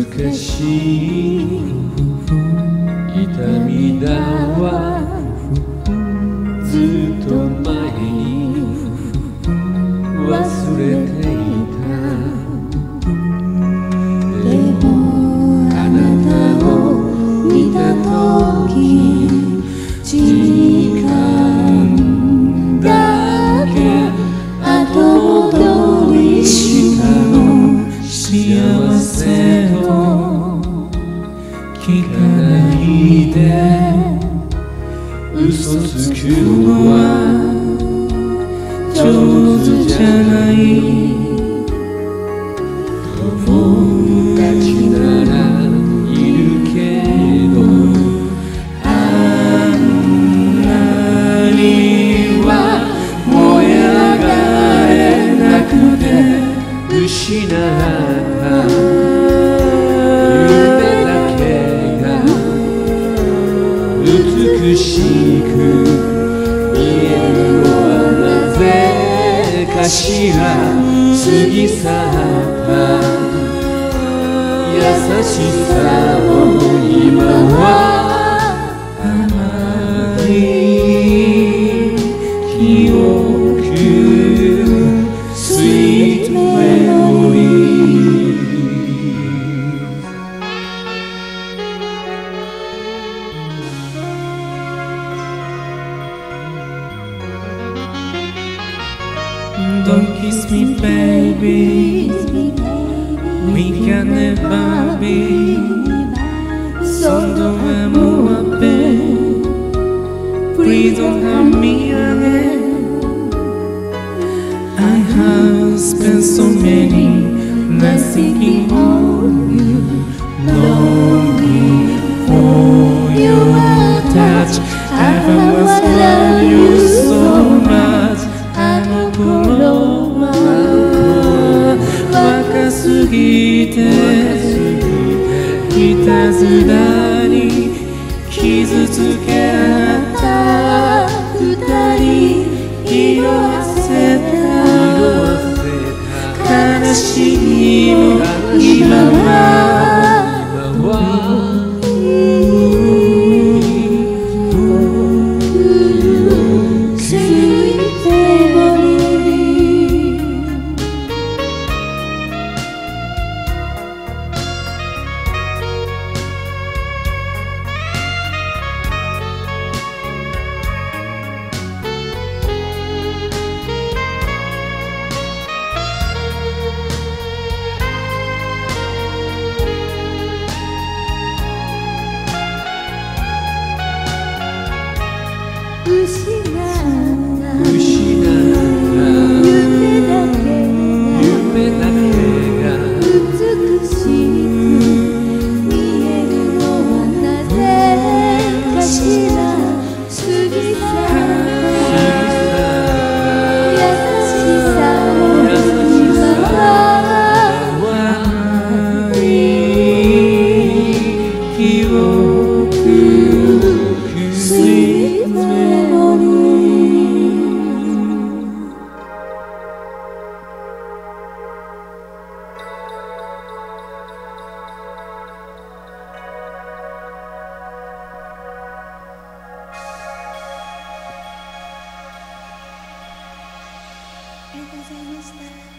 難しい痛みだわずっと前に忘れていたでもあなたを見た時時間だけ後戻りしたの幸せと聞かないで嘘つくのは上手じゃない友達ならいるけどあんなには燃え上がれなくて失った夢だけが美しく見えるのはなぜかしら過ぎ去った優しさも今は甘い記憶 Sweet memories Don't kiss me, baby. We can never be. So don't move up, please don't hurt me again. I have spent so many nights thinking of you, longing for your touch. I have loved you so much. 若すぎていたずらに傷つけ合った二人色あせた悲しみも今はありがとうございました。